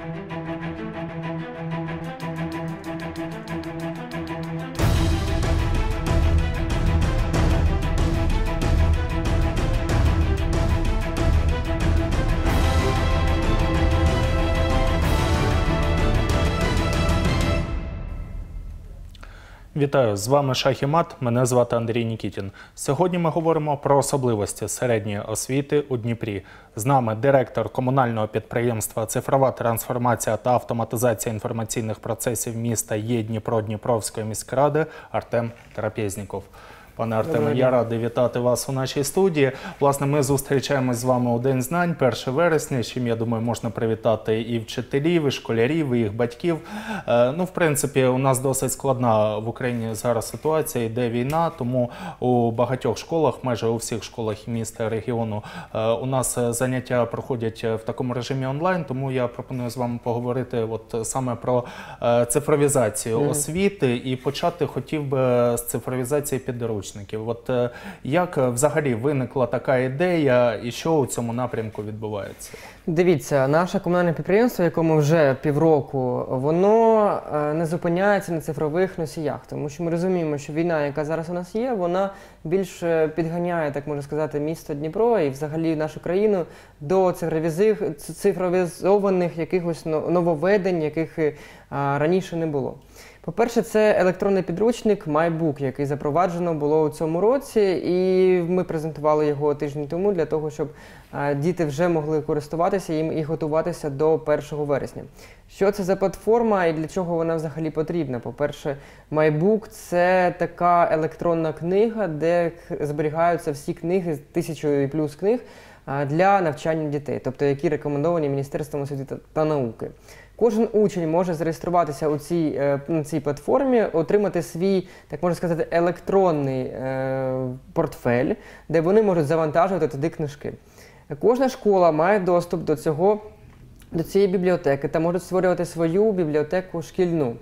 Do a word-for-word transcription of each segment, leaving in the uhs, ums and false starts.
Вітаю, з вами Шах і Мат, мене звати Андрій Нікітін. Сьогодні ми говоримо про особливості середньої освіти у Дніпрі. З нами директор комунального підприємства «Цифрова трансформація та автоматизація інформаційних процесів міста Є Дніпро Дніпровської міськради Артем Трапєзніков. Пане Артеме, я радий вітати вас у нашій студії. Власне, ми зустрічаємось з вами у День знань, перше вересня, чим, я думаю, можна привітати і вчителів, і школярів, і їх батьків. Е, ну, в принципі, у нас досить складна в Україні зараз ситуація, йде війна, тому у багатьох школах, майже у всіх школах міста, регіону, е, у нас заняття проходять в такому режимі онлайн, тому я пропоную з вами поговорити от саме про е, цифровізацію mm. освіти і почати хотів би з цифровізації підручників. От як взагалі виникла така ідея і що у цьому напрямку відбувається? Дивіться, наше комунальне підприємство, якому вже півроку, воно не зупиняється на цифрових носіях. Тому що ми розуміємо, що війна, яка зараз у нас є, вона більш підганяє, так можна сказати, місто Дніпро і взагалі нашу країну до цифровізованих якихось нововведень, яких раніше не було. По-перше, це електронний підручник MyBook, який запроваджено було у цьому році, і ми презентували його тиждень тому для того, щоб діти вже могли користуватися їм і готуватися до першого вересня. Що це за платформа і для чого вона взагалі потрібна? По-перше, MyBook – це така електронна книга, де зберігаються всі книги, тисячу і плюс книг, для навчання дітей, тобто які рекомендовані Міністерством освіти та науки. Кожен учень може зареєструватися у цій, на цій платформі, отримати свій, так можна сказати, електронний е, портфель, де вони можуть завантажувати туди книжки. Кожна школа має доступ до, цього, до цієї бібліотеки та може створювати свою бібліотеку шкільну.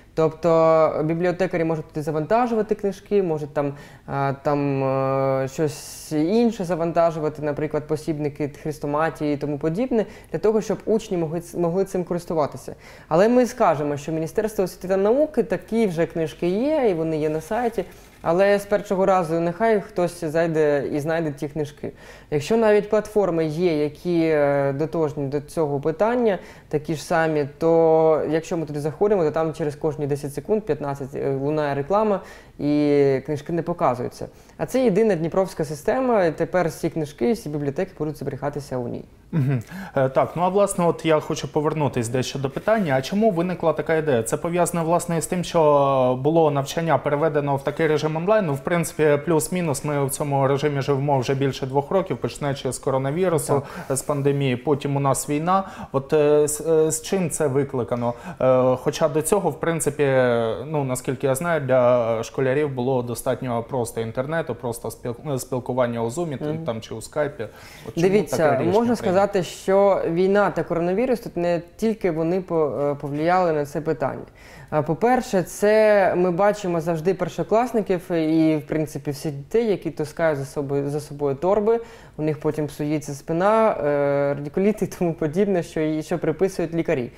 Тобто бібліотекарі можуть туди завантажувати книжки, можуть там, там щось інше завантажувати, наприклад, посібники, хрестоматії і тому подібне, для того, щоб учні могли, могли цим користуватися. Але ми скажемо, що Міністерство освіти та науки, такі вже книжки є, і вони є на сайті, але з першого разу нехай хтось зайде і знайде ті книжки. Якщо навіть платформи є, які дотожні до цього питання, такі ж самі, то якщо ми туди заходимо, то там через кожні десять секунд, п'ятнадцять лунає реклама і книжки не показуються. А це єдина дніпровська система, і тепер всі книжки, всі бібліотеки будуть зберігатися у ній. Угу. Е, так, ну а власне, от я хочу повернутися дещо до питання, а чому виникла така ідея? Це пов'язано, власне, з тим, що було навчання переведено в такий режим онлайн. Ну, в принципі, плюс-мінус, ми в цьому режимі живемо вже більше двох років, починаючи з коронавірусу, так. з пандемії, потім у нас війна. От е, з, е, з чим це викликано? Е, хоча до цього, в принципі, ну, наскільки я знаю, для школярів було достатньо просто інтернету, просто спіл, спілкування у Zoom, mm-hmm. там, чи у Skype. От Дивіться, можна сказати, що війна та коронавірус, тут не тільки вони повлияли на це питання. По-перше, це ми бачимо завжди першокласників і, в принципі, всіх дітей, які таскають за собою, за собою торби, у них потім псується спина, радикуліт і тому подібне, що, що приписують лікарі.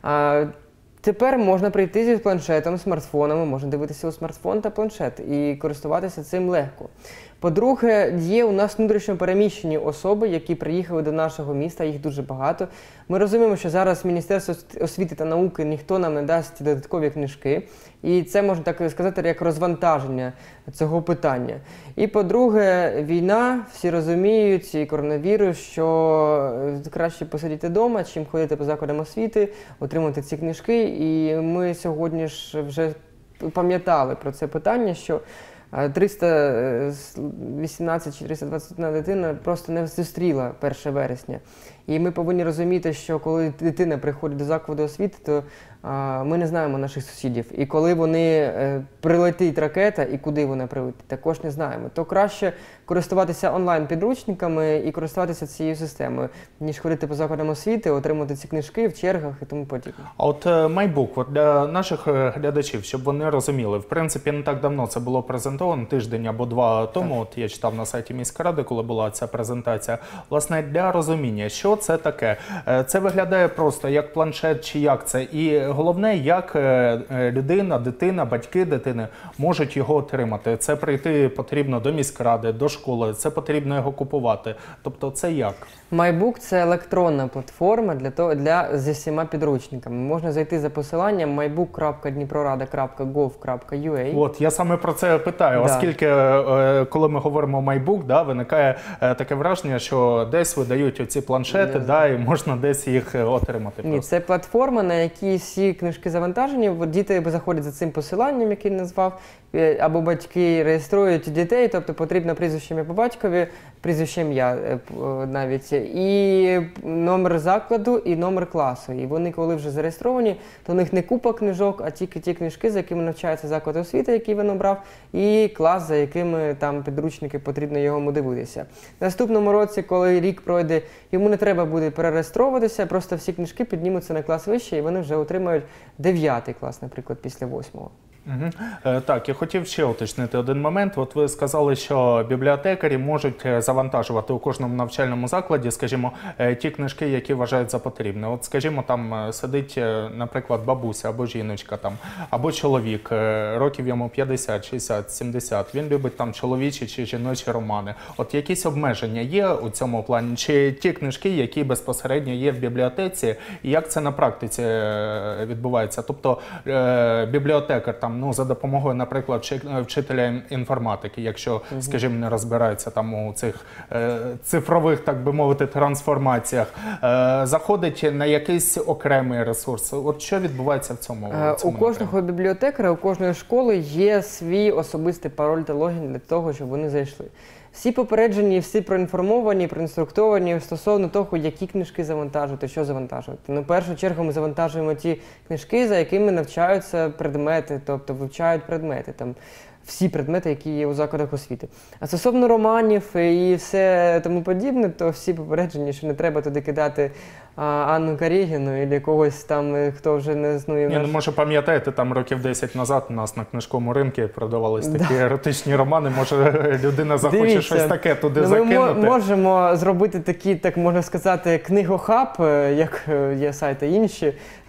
Тепер можна прийти зі планшетом, смартфонами, можна дивитися у смартфон та планшет і користуватися цим легко. По-друге, є у нас внутрішньо переміщені особи, які приїхали до нашого міста, їх дуже багато. Ми розуміємо, що зараз Міністерство освіти та науки ніхто нам не дасть додаткові книжки. І це, можна так сказати, як розвантаження цього питання. І по-друге, війна, всі розуміють, і коронавірус, що краще посидіти вдома, чим ходити по закладам освіти, отримати ці книжки. І ми сьогодні ж вже пам'ятали про це питання, що триста вісімнадцять чи триста двадцять одна дитина просто не зустріла перше вересня. І ми повинні розуміти, що коли дитина приходить до закладу освіти, то а, ми не знаємо наших сусідів. І коли вони е, прилетить ракета і куди вона прилетить, також не знаємо. То краще користуватися онлайн-підручниками і користуватися цією системою, ніж ходити по закладам освіти, отримати ці книжки в чергах і тому подібне. А от MyBook, от для наших е, глядачів, щоб вони розуміли, в принципі, не так давно це було презентовано, тиждень або два тому, от я читав на сайті міськради, коли була ця презентація. Власне, для розуміння, що це таке? Е, Це виглядає просто як планшет чи як це? І головне, як е, е, людина, дитина, батьки дитини можуть його отримати. Це прийти потрібно до міськради, до школи, це потрібно його купувати. Тобто це як? MyBook – це електронна платформа для того, для, зі всіма підручниками. Можна зайти за посиланням my book крапка дніпрорада крапка gov крапка ua. От, я саме про це питаю, Да. оскільки, е, коли ми говоримо MyBook, да, виникає е, таке враження, що десь видають оці планшети, Не да, і можна десь їх е, отримати. Ні, просто. це платформа, на якій всі книжки завантажені. От діти заходять за цим посиланням, який назвав, е, або батьки реєструють дітей, тобто потрібно прізвище ім'я по батькові, прізвище ім'я е, п- е, навіть, і номер закладу, і номер класу. І вони, коли вже зареєстровані, то у них не купа книжок, а тільки ті книжки, за якими навчається заклад освіти, який він обрав, і клас, за якими там підручники потрібно йому дивитися. В наступному році, коли рік пройде, йому не треба буде перереєстровуватися, просто всі книжки піднімуться на клас вище, і вони вже отримають дев'ятий клас, наприклад, після восьмого. Угу. Е, так, я хотів ще уточнити один момент. От ви сказали, що бібліотекарі можуть е, завантажувати у кожному навчальному закладі, скажімо, е, ті книжки, які вважають за потрібне. От, скажімо, там е, сидить, е, наприклад, бабуся або жіночка, там, або чоловік, е, років йому п'ятдесят, шістдесят, сімдесят. Він любить там чоловічі чи жіночі романи. От якісь обмеження є у цьому плані? Чи ті книжки, які безпосередньо є в бібліотеці, і як це на практиці е, відбувається? Тобто е, бібліотекар там, ну, за допомогою, наприклад, вчи- вчителя інформатики, якщо, скажімо, не розбирається там у цих е, цифрових, так би мовити, трансформаціях, е, заходить на якийсь окремий ресурс. От що відбувається в цьому? Е, в цьому У кожного бібліотекаря, у кожної школи є свій особистий пароль та логін для того, щоб вони зайшли. Всі попереджені, всі проінформовані, проінструктовані стосовно того, які книжки завантажувати, що завантажувати. На першу чергу ми завантажуємо ті книжки, за якими навчаються предмети, тобто вивчають предмети, там всі предмети, які є у закладах освіти. А стосовно романів і все тому подібне, то всі попереджені, що не треба туди кидати а, Анну Карігіну або когось там, е, хто вже не існує в Ні, ну, наш- може, пам'ятаєте, там років десять назад у нас на книжковому ринку продавались такі еротичні романи. Може, людина захоче Дивіться, щось таке туди ну, ми закинути. мо- можемо зробити такий, так можна сказати, книгохаб, е, як е, є сайти інші.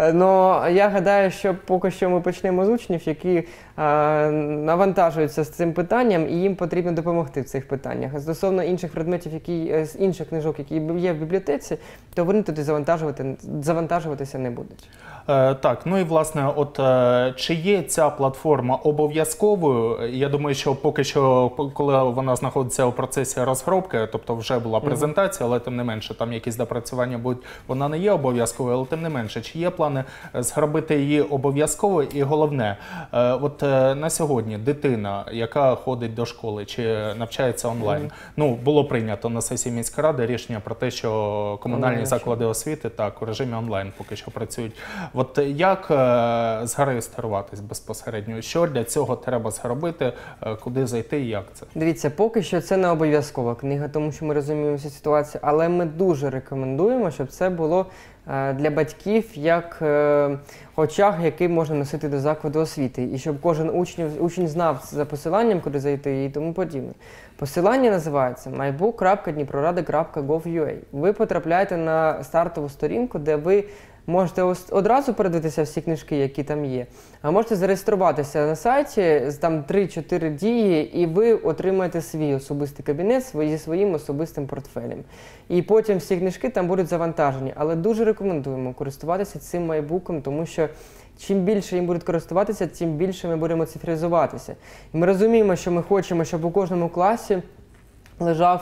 Але я гадаю, що поки що ми почнемо з учнів, які е, навантажуються з цим питанням, і їм потрібно допомогти в цих питаннях. А стосовно інших предметів, які е, з інших книжок, які є в бібліотеці, то вони туди завантажувати, завантажуватися не будуть. Е, так, ну і власне, от е, чи є ця платформа обов'язковою? Я думаю, що поки що, по- коли вона знаходиться у процесі розробки, тобто вже була презентація, але тим не менше, там якісь допрацювання будуть, вона не є обов'язковою, але тим не менше, чи є плани е, зробити її обов'язковою? І головне, е, от е, на сьогодні дитина, яка ходить до школи чи навчається онлайн, ну було прийнято на сесії міської ради рішення про те, що комунальні Онлайн заклади освіти так у режимі онлайн поки що працюють. От як е, зареєструватись безпосередньо? Що для цього треба зробити? Е, куди зайти і як це? Дивіться, поки що це не обов'язкова книга, тому що ми розуміємо всю ситуацію, але ми дуже рекомендуємо, щоб це було е, для батьків як е, очаг, який можна носити до закладу освіти, і щоб кожен учень, учень знав за посиланням, куди зайти і тому подібне. Посилання називається my book крапка дніпрорада крапка gov крапка ua. Ви потрапляєте на стартову сторінку, де ви можете ос- одразу передивитися всі книжки, які там є, а можете зареєструватися на сайті, з там три-чотири дії, і ви отримаєте свій особистий кабінет свої- зі своїм особистим портфелем. І потім всі книжки там будуть завантажені. Але дуже рекомендуємо користуватися цим майбуком, тому що чим більше їм будуть користуватися, тим більше ми будемо цифризуватися. І ми розуміємо, що ми хочемо, щоб у кожному класі лежав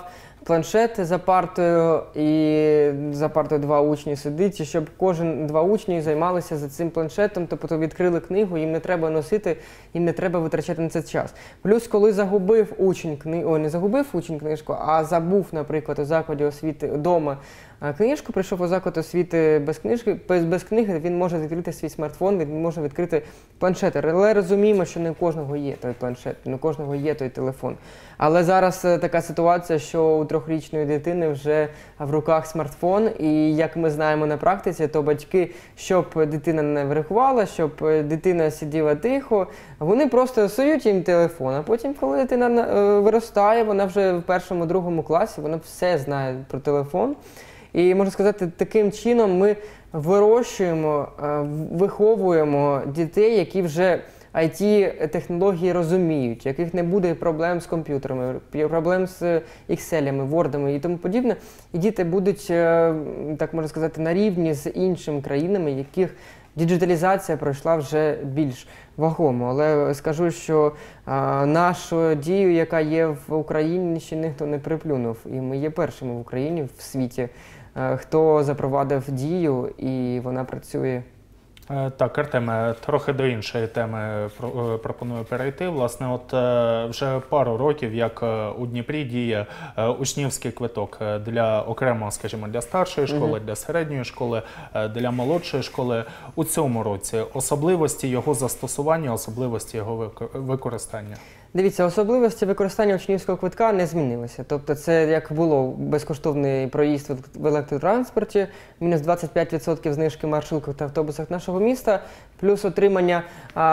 планшет за партою, і за партою два учні сидить, і щоб кожен два учні займалися за цим планшетом, тобто відкрили книгу, їм не треба носити, їм не треба витрачати на це час. Плюс, коли загубив учень книгу, ой, не загубив учень книжку, а забув, наприклад, у закладі освіти вдома книжку, прийшов у заклад освіти без книжки, без, без книги, він може відкрити свій смартфон, він може відкрити планшет. Але розуміємо, що не у кожного є той планшет, не у кожного є той телефон. Але зараз така ситуація, що у трьохрічної дитини вже в руках смартфон, і як ми знаємо на практиці, то батьки, щоб дитина не врахувала, щоб дитина сиділа тихо, вони просто сують їм телефон, а потім, коли дитина виростає, вона вже в першому, другому класі, вона все знає про телефон. І, можна сказати, таким чином ми вирощуємо, виховуємо дітей, які вже ай ті-технології розуміють, яких не буде проблем з комп'ютерами, проблем з екселями, вордами і тому подібне. І діти будуть, так можна сказати, на рівні з іншими країнами, яких діджиталізація пройшла вже більш вагомо. Але скажу, що а, нашу дію, яка є в Україні, ще ніхто не приплюнув. І ми є першими в Україні, в світі, а, хто запровадив дію, і вона працює. Так, Артеме, трохи до іншої теми пропоную перейти. Власне, от вже пару років, як у Дніпрі діє учнівський квиток для окремо, скажімо, для старшої школи, для середньої школи, для молодшої школи. У цьому році особливості його застосування, особливості його використання? Дивіться, особливості використання учнівського квитка не змінилися. Тобто це як було безкоштовний проїзд в електротранспорті, мінус двадцять п'ять відсотків знижки в маршрутках та автобусах нашого міста, плюс отримання,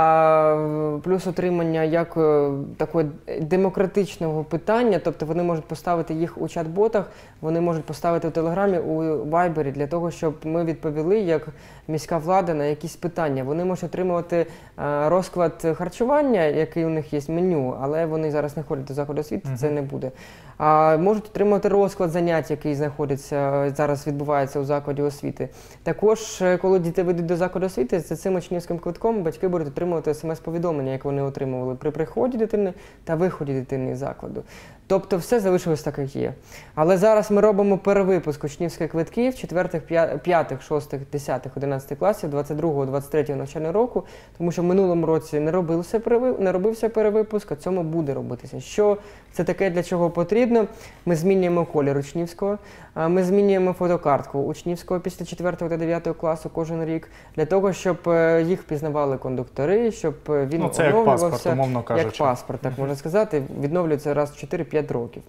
а, плюс отримання як такого демократичного питання, тобто вони можуть поставити їх у чат-ботах, вони можуть поставити у Телеграмі, у Вайбері, для того, щоб ми відповіли як міська влада на якісь питання. Вони можуть отримувати а, розклад харчування, який у них є, меню, але вони зараз не ходять до закладу освіти, uh-huh. це не буде. А, можуть отримати розклад занять, який знаходиться, зараз відбувається у закладі освіти. Також, коли діти вийдуть до закладу освіти, за цим учнівським квитком батьки будуть отримувати смс-повідомлення, як вони отримували при приході дитини та виході дитини із закладу. Тобто все залишилось так, як є. Але зараз ми робимо перевипуск учнівських квитків четвертих, п'ятих, шостих, десятих, одинадцятих класів двадцять другого двадцять третього навчального року, тому що в минулому році не робився, не робився перевипуск, а цьому буде робитися. Що це таке, для чого потрібно? Ми змінюємо колір учнівського, ми змінюємо фотокартку учнівського після четвертого та дев'ятого класу кожен рік, для того, щоб їх впізнавали кондуктори, щоб він ну, це оновлювався, як паспорт, умовно кажучи. Як паспорт, так можна сказати, відновлюється раз в чотири-п'ять років.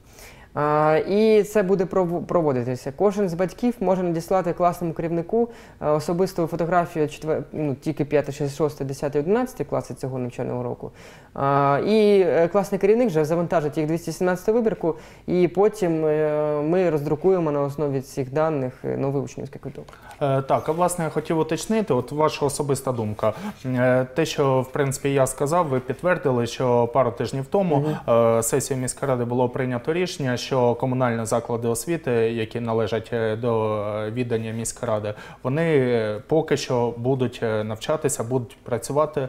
А, і це буде проводитися. Кожен з батьків може надіслати класному керівнику особисту фотографію четвер... ну, тільки п'ятий, шостий, десятий, одинадцятий класи цього навчального року. А, і класний керівник вже завантажить їх двісті сімнадцяту вибірку, і потім ми роздрукуємо на основі цих даних новий учнівський квиток. Так, а власне я хотів уточнити, от ваша особиста думка. Те, що в принципі я сказав, ви підтвердили, що пару тижнів тому угу. сесією міської ради було прийнято рішення, що комунальні заклади освіти, які належать до відання міської ради, вони поки що будуть навчатися, будуть працювати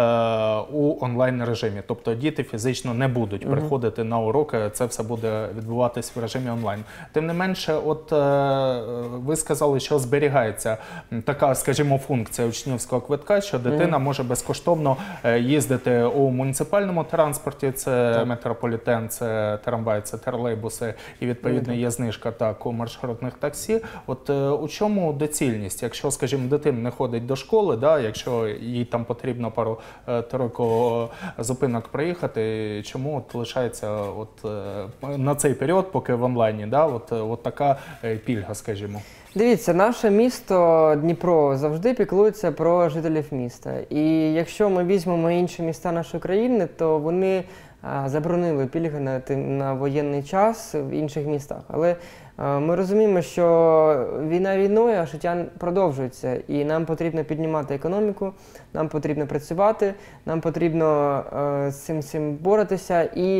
е, у онлайн-режимі. Тобто діти фізично не будуть угу. приходити на уроки, це все буде відбуватись в режимі онлайн. Тим не менше, от е, ви сказали, що зберігається така, скажімо, функція учнівського квитка, що дитина угу. може безкоштовно їздити у муніципальному транспорті, це так. метрополітен, це трамвай, це тролейбус, і, відповідно, є знижка так, у маршрутних таксі. От е, у чому доцільність? Якщо, скажімо, дитина не ходить до школи, да, якщо їй там потрібно пару е, тройку зупинок проїхати, чому от лишається от, е, на цей період, поки в онлайні, да, от, от така е, пільга, скажімо? Дивіться, наше місто Дніпро завжди піклується про жителів міста. І якщо ми візьмемо інші міста нашої країни, то вони заборонили пільги на, на воєнний час в інших містах. Але а, ми розуміємо, що війна війною, а життя продовжується. І нам потрібно піднімати економіку, нам потрібно працювати, нам потрібно а, з цим, цим боротися. І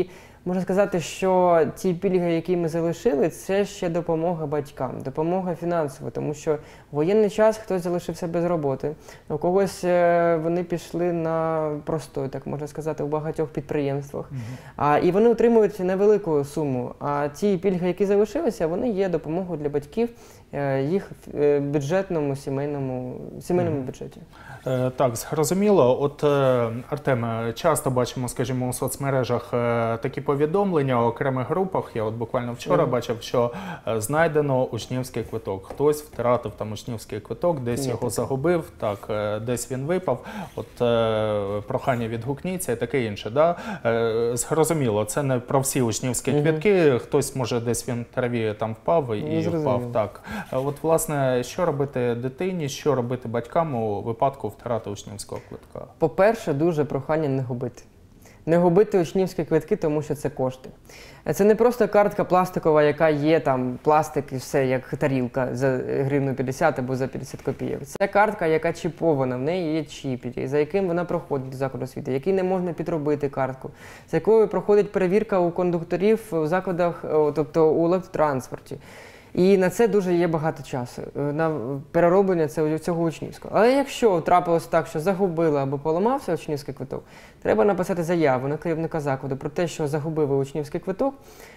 Можна сказати, що ті пільги, які ми залишили, це ще допомога батькам, допомога фінансова, тому що в воєнний час хтось залишився без роботи, у когось е, вони пішли на простой, так можна сказати, у багатьох підприємствах. Mm-hmm. А, і вони отримують невелику суму, а ті пільги, які залишилися, вони є допомогою для батьків, е, їх е, бюджетному, сімейному, сімейному mm-hmm. бюджеті. Е, так, зрозуміло. От, е, Артеме, часто бачимо, скажімо, у соцмережах е, такі повідомлення у окремих групах. Я от буквально вчора mm. бачив, що е, знайдено учнівський квиток. Хтось втратив там учнівський квиток, десь Ні, його так. загубив, так, е, десь він випав. От е, прохання відгукніться і таке інше. Да? Е, зрозуміло, це не про всі учнівські mm-hmm. квитки. Хтось, може, десь він в траві там впав і Не впав. зрозуміло. Так. От, власне, що робити дитині, що робити батькам у випадку втрати учнівського квитка? По-перше, дуже прохання не губити. Не губити учнівські квитки, тому що це кошти. Це не просто картка пластикова, яка є там пластик і все, як тарілка за гривну п'ятдесят або за п'ятдесят копійок. Це картка, яка чіпована, в неї є чіп, за яким вона проходить до закладу освіти, який не можна підробити картку, з якою проходить перевірка у кондукторів у закладах, тобто у електротранспорті. І на це дуже є багато часу, на перероблення цього учнівського. Але якщо трапилось так, що загубили або поламався учнівський квиток, треба написати заяву на керівника закладу про те, що загубили учнівський квиток,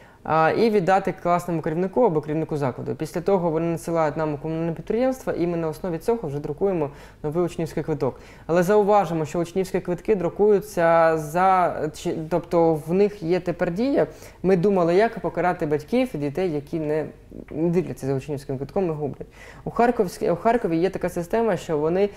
і віддати класному керівнику або керівнику закладу. Після того вони надсилають нам у комунальне підприємство, і ми на основі цього вже друкуємо новий учнівський квиток. Але зауважимо, що учнівські квитки друкуються за, тобто в них є тепер дія. Ми думали, як покарати батьків і дітей, які не дивляться за учнівським квитком і гублять. У Харкові, у Харкові є така система, що вони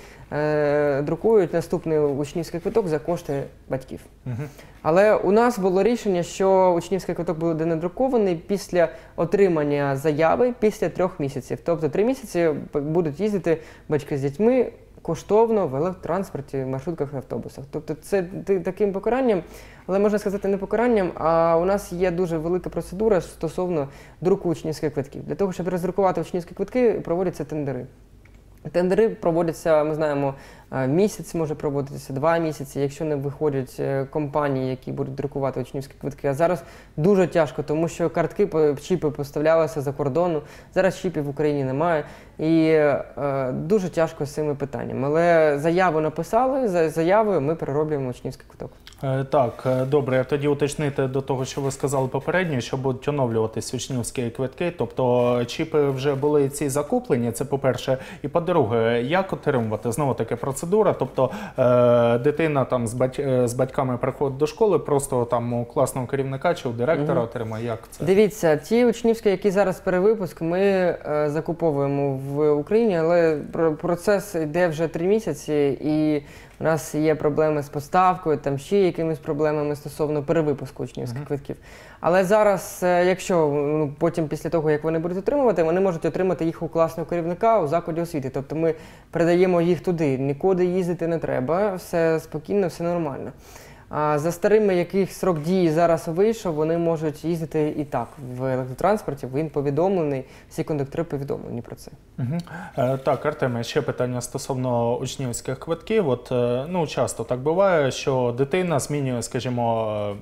е, друкують наступний учнівський квиток за кошти батьків. Угу. Але у нас було рішення, що учнівський квиток буде надрукований після отримання заяви після трьох місяців. Тобто три місяці будуть їздити батьки з дітьми коштовно в електротранспорті, маршрутках і автобусах. Тобто це таким покаранням, але можна сказати не покаранням, а у нас є дуже велика процедура стосовно друку учнівських квитків. Для того, щоб роздрукувати учнівські квитки, проводяться тендери. Тендери проводяться, ми знаємо, місяць може проводитися, два місяці, якщо не виходять компанії, які будуть друкувати учнівські квитки. А зараз дуже тяжко, тому що картки, чіпи поставлялися за кордону, зараз чіпів в Україні немає. І е, дуже тяжко з цими питаннями. Але заяву написали, за заявою ми перероблюємо учнівський квиток. Е, так, добре, тоді уточнити до того, що ви сказали попередньо, що будуть оновлюватись учнівські квитки, тобто чіпи вже були ці закуплені, це по-перше. І по-друге, як отримувати? Знову таки процедура, тобто е, дитина там з, бать, з батьками приходить до школи, просто там у класного керівника чи у директора угу. отримає, як це? Дивіться, ті учнівські, які зараз перевипуск, ми е, закуповуємо в Україні, але процес йде вже три місяці, і у нас є проблеми з поставкою, там ще якимись проблемами стосовно перевипуску учнівських uh-huh. квитків. Але зараз, якщо ну, потім після того, як вони будуть отримувати, вони можуть отримати їх у класного керівника у закладі освіти. Тобто ми передаємо їх туди, нікуди їздити не треба, все спокійно, все нормально. А за старими, яких срок дії зараз вийшов, вони можуть їздити і так в електротранспорті, він повідомлений, всі кондуктори повідомлені про це. Угу. Е, так, Артеме, ще питання стосовно учнівських квитків. От, ну, часто так буває, що дитина змінює, скажімо,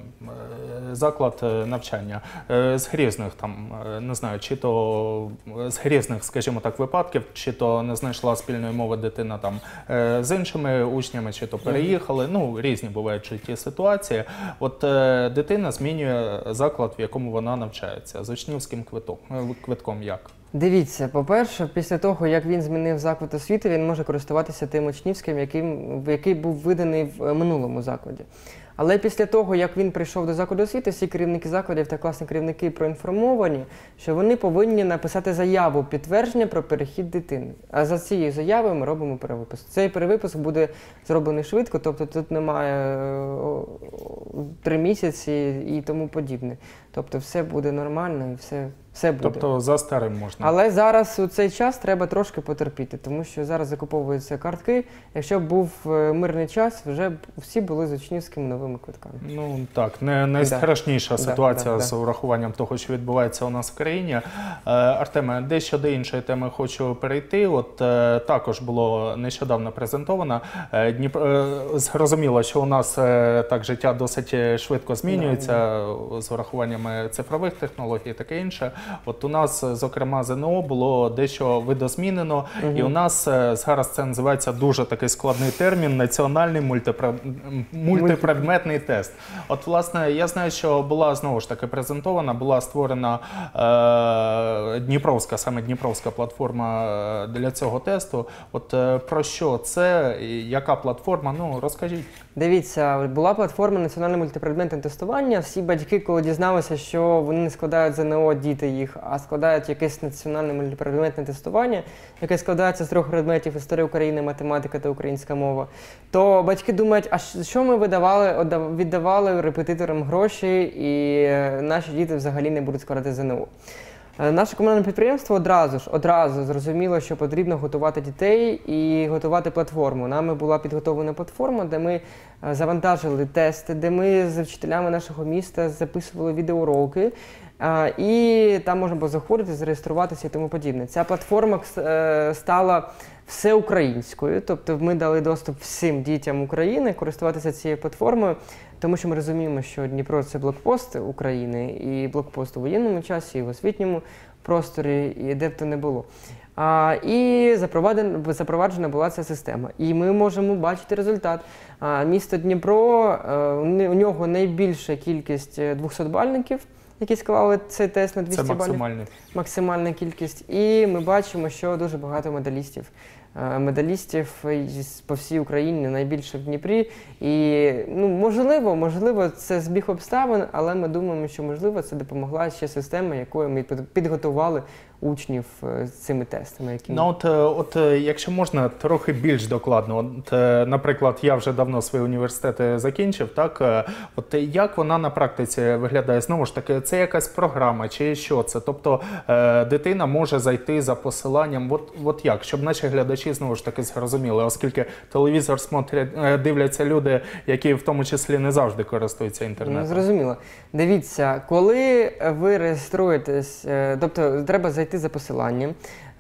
заклад навчання з грізних, там, не знаю, чи то з грізних, скажімо так, випадків, чи то не знайшла спільної мови дитина там з іншими учнями, чи то переїхали, ну, різні бувають житті ситуації. От е, дитина змінює заклад, в якому вона навчається. З учнівським квитком, квитком як? Дивіться, по-перше, після того, як він змінив заклад освіти, він може користуватися тим учнівським, яким, який був виданий в минулому закладі. Але після того, як він прийшов до закладу освіти, всі керівники закладів та класні керівники проінформовані, що вони повинні написати заяву підтвердження про перехід дитини. А за цією заявою ми робимо перевипуск. Цей перевипуск буде зроблений швидко, тобто тут немає три місяці і тому подібне. Тобто все буде нормально і все, все буде. Тобто за старим можна. Але зараз у цей час треба трошки потерпіти, тому що зараз закуповуються картки. Якщо б був е, мирний час, вже б всі були з учнівськими новими квитками. Ну так, не найстрашніша Да. ситуація Да, да, з да. урахуванням того, що відбувається у нас в країні. Е, Артеме, дещо до іншої теми хочу перейти. От е, також було нещодавно презентовано. Е, Дніп... е, зрозуміло, що у нас е, так життя досить швидко змінюється з урахуваннями цифрових технологій і таке інше. От у нас, зокрема, ЗНО було дещо видозмінено, Мгм. і у нас е, зараз це називається дуже такий складний термін – національний мультипре... мультипредметний тест. От, власне, я знаю, що була знову ж таки презентована, була створена е, Дніпровська, саме Дніпровська платформа е, для цього тесту. От е, про що це, і яка платформа? Ну, розкажіть. Дивіться, була платформа національне мультипредметне тестування. Всі батьки, коли дізналися, що вони не складають ЗНО, діти їх, а складають якесь національне мультипредметне тестування, яке складається з трьох предметів: історія України, математика та українська мова, то батьки думають, а що ми видавали, отдав- віддавали репетиторам гроші, і е, наші діти взагалі не будуть складати ЗНО. Е, Наше комунальне підприємство одразу ж одразу зрозуміло, що потрібно готувати дітей і готувати платформу. Нами була підготовлена платформа, де ми е, завантажили тести, де ми з вчителями нашого міста записували відеоуроки. е, І там можна було заходити, зареєструватися і тому подібне. Ця платформа е, стала всеукраїнською, тобто ми дали доступ всім дітям України користуватися цією платформою, тому що ми розуміємо, що Дніпро – це блокпост України, і блокпост у воєнному часі, і в освітньому просторі, і де б то не було. А, і запроваджена, запроваджена була ця система. І ми можемо бачити результат. А, місто Дніпро, е, у не- у нього найбільша кількість двохсотбальників, які склали цей тест на Це двісті балів. максимальний. Максимальна кількість. І ми бачимо, що дуже багато медалістів. Е, Медалістів із- по всій Україні, найбільше в Дніпрі. І ну, можливо, можливо, це збіг обставин, але ми думаємо, що можливо це допомогла ще система, якою ми під- підготували учнів е, з цими тестами. Які... Ну, от, е, от е, якщо можна, трохи більш докладно. От, е, наприклад, я вже давно свої університети закінчив, так? е, От е, як вона на практиці виглядає? Знову ж таки, це якась програма чи що це? Тобто е, дитина може зайти за посиланням, от, от як? Щоб наші глядачі знову ж таки зрозуміли, оскільки телевізор смотрять, е, дивляться люди, які в тому числі не завжди користуються Ну, інтернетом. зрозуміло. Дивіться, коли ви реєструєтесь, е, тобто треба зайти за посиланням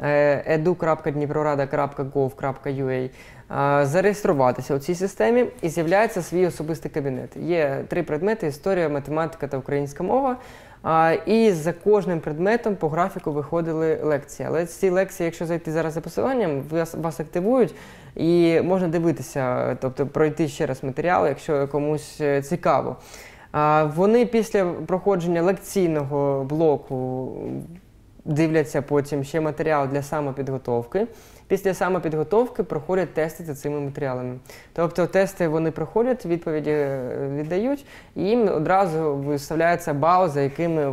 е, edu крапка дніпрорада крапка гов крапка ю а, е, зареєструватися у цій системі, і з'являється свій особистий кабінет. Є три предмети: історія, математика та українська мова. А, і за кожним предметом по графіку виходили лекції. Але ці лекції, якщо зайти зараз за посиланням, вас, вас активують і можна дивитися, тобто пройти ще раз матеріал, якщо комусь е, цікаво. А, Вони після проходження лекційного блоку дивляться потім ще матеріал для самопідготовки. Після самопідготовки проходять тести за цими матеріалами. Тобто тести вони проходять, відповіді е, віддають, і їм одразу виставляється бал, за якими,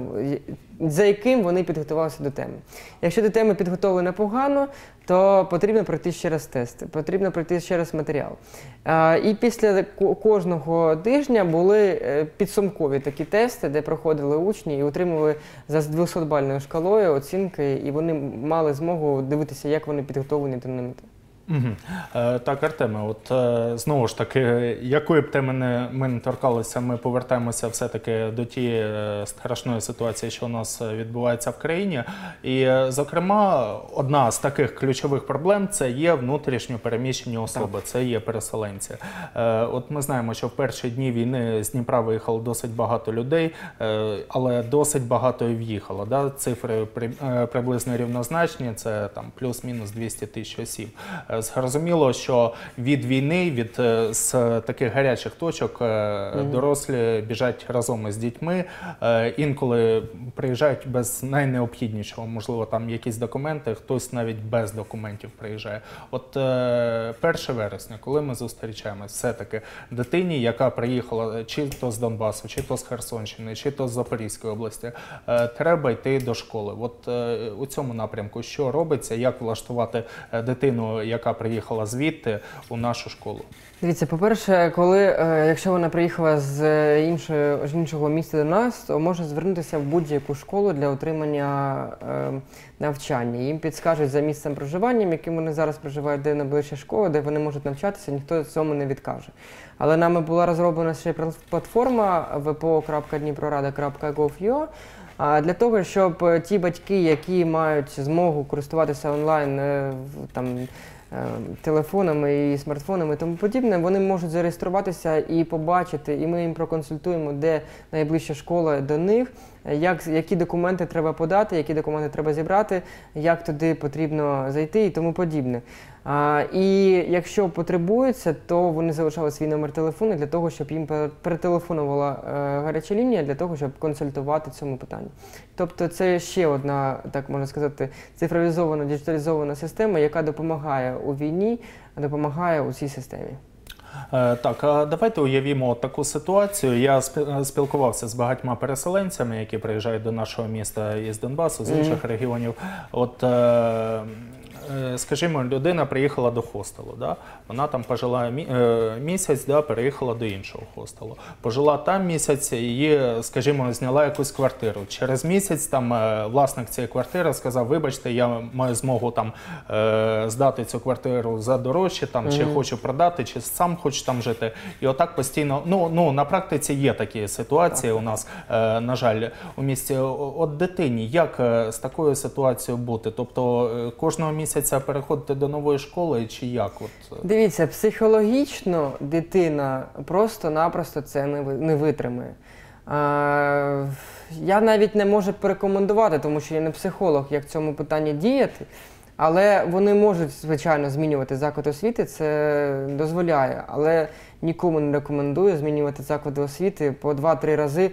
за яким вони підготувалися до теми. Якщо до теми підготовлено погано, то потрібно пройти ще раз тест, потрібно пройти ще раз матеріал. А, І після ко- кожного тижня були е, підсумкові такі тести, де проходили учні і отримували за двохсотбальною шкалою оцінки, і вони мали змогу дивитися, як вони підготовлені до ними. Угу. Е, так, Артеме, от е, знову ж таки, якої б теми не, ми не торкалися, ми повертаємося все-таки до тієї е, страшної ситуації, що у нас відбувається в країні. І, е, зокрема, одна з таких ключових проблем – це є внутрішньо переміщені особи, це є переселенці. Е, от ми знаємо, що в перші дні війни з Дніпра виїхало досить багато людей, е, але досить багато і в'їхало. Да? Цифри при, е, приблизно рівнозначні, це там плюс-мінус двісті тисяч осіб. Е, Зрозуміло, що від війни, від е, з таких гарячих точок е, дорослі біжать разом із дітьми. Е, Інколи приїжджають без найнеобхіднішого, можливо, там якісь документи, хтось навіть без документів приїжджає. От е, перше вересня, коли ми зустрічаємось, все-таки дитині, яка приїхала чи то з Донбасу, чи то з Херсонщини, чи то з Запорізької області, е, треба йти до школи. От е, у цьому напрямку що робиться, як влаштувати е, дитину, яка яка приїхала звідти у нашу школу? Дивіться, по-перше, коли, е, якщо вона приїхала з іншої, з іншого міста до нас, то може звернутися в будь-яку школу для отримання е, навчання. Їм підскажуть за місцем проживання, яким вони зараз проживають, де найближча школа, де вони можуть навчатися, ніхто цьому не відкаже. Але нами була розроблена ще платформа ве пе о крапка дніпрорада крапка гов крапка ю а, а для того, щоб ті батьки, які мають змогу користуватися онлайн е, в- там, е, телефонами і смартфонами і тому подібне, вони можуть зареєструватися і побачити, і ми їм проконсультуємо, де найближча школа до них, як, які документи треба подати, які документи треба зібрати, як туди потрібно зайти і тому подібне. А, і якщо потребується, то вони залишали свій номер телефону для того, щоб їм пер- перетелефонувала е, гаряча лінія для того, щоб консультувати цьому питанні. Тобто це ще одна, так можна сказати, цифровізована, діджиталізована система, яка допомагає у війні, допомагає у цій системі. Е, Так, а давайте уявімо таку ситуацію. Я спі- спілкувався з багатьма переселенцями, які приїжджають до нашого міста із Донбасу, з інших регіонів. От, е, е, скажімо, людина приїхала до хостелу, да? Вона там пожила мі- е, місяць, да, переїхала до іншого хостелу. Пожила там місяць і, скажімо, зняла якусь квартиру. Через місяць там е, власник цієї квартири сказав: вибачте, я маю змогу там е, здати цю квартиру за дорожче, там, чи хочу продати, чи сам хочу там жити. І отак постійно, ну, ну на практиці є такі ситуації у нас, е, на жаль, у місті. О- От дитині, як е, з такою ситуацією бути? Тобто е, кожного місяця переходити до нової школи, чи як? От, е? Дивіться, психологічно дитина просто-напросто це не, ви- не витримає. А, я навіть не можу порекомендувати, тому що я не психолог, як в цьому питанні діяти. Але вони можуть, звичайно, змінювати заклад освіти, це дозволяє. Але нікому не рекомендую змінювати заклади освіти по два-три рази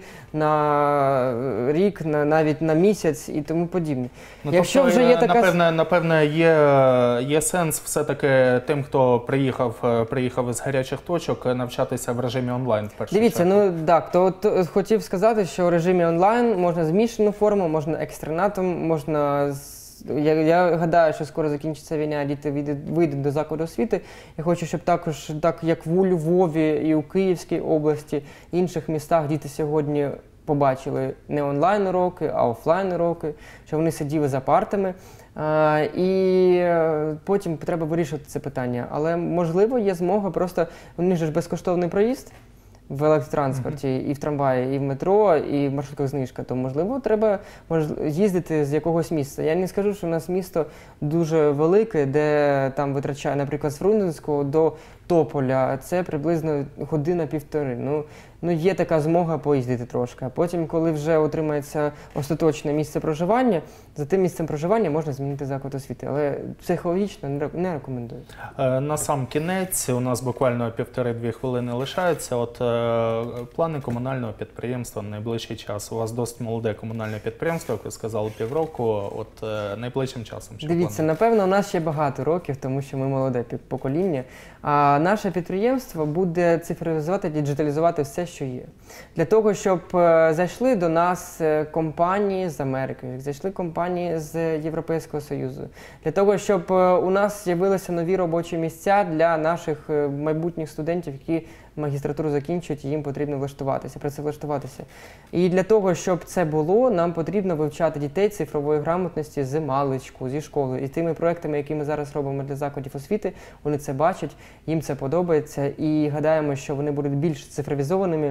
на рік, на, навіть на місяць і тому подібне. Ну, Якщо тобто, вже є е, така... напевне, напевне є, є сенс все-таки тим, хто приїхав, е, приїхав із гарячих точок, е, навчатися в режимі онлайн в першу Дивіться, чергу. ну так, то, то хотів сказати, що в режимі онлайн можна змішану форму, можна екстернатом, можна з- Я, я гадаю, що скоро закінчиться війна, діти вийдуть, вийдуть до закладу освіти. Я хочу, щоб також, так як в Львові і у Київській області, інших містах діти сьогодні побачили не онлайн-уроки, а офлайн-уроки, що вони сиділи за партами. А, і е, потім треба вирішувати це питання. Але, можливо, є змога просто, у них же ж безкоштовний проїзд в електротранспорті, і в трамваї, і в метро, і в маршрутках знижка, то, можливо, треба мож, їздити з якогось місця. Я не скажу, що у нас місто дуже велике, де там витрачає, наприклад, з Фрунзенського до Тополя, це приблизно година-півтори. Ну, ну, є така змога поїздити трошки. А потім, коли вже отримається остаточне місце проживання, за тим місцем проживання можна змінити заклад освіти. Але психологічно не рек- не рекомендую. Е, На сам кінець, у нас буквально півтори-дві хвилини лишається. От е, плани комунального підприємства на найближчий час. У вас досить молоде комунальне підприємство, як ви сказали, півроку. От е, найближчим часом що Дивіться, плануєте? напевно, у нас ще багато років, тому що ми молоде пі- покоління. А наше підприємство буде цифровізувати, діджиталізувати все, що є. Для того, щоб е, зайшли до нас е, компанії з Америки, зайшли компанії з Європейського Союзу. Для того, щоб е, у нас з'явилися нові робочі місця для наших е, майбутніх студентів, які магістратуру закінчують, і їм потрібно влаштуватися, працевлаштуватися. І для того, щоб це було, нам потрібно вивчати дітей цифрової грамотності з маличку, зі школи. І тими проектами, які ми зараз робимо для закладів освіти, вони це бачать, їм це подобається. І гадаємо, що вони будуть більш цифровізованими,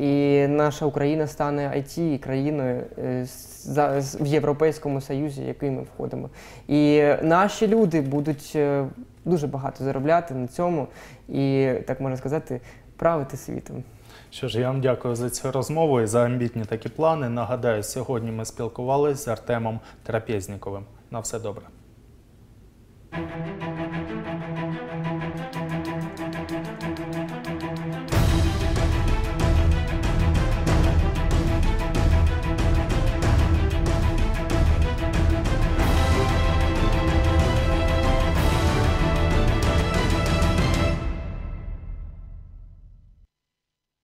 і наша Україна стане ай ті-країною е, за- з- в Європейському Союзі, в який ми входимо. І наші люди будуть е, дуже багато заробляти на цьому і, так можна сказати, правити світом. Що ж, я вам дякую за цю розмову і за амбітні такі плани. Нагадаю, сьогодні ми спілкувалися з Артемом Трапєзніковим. На все добре.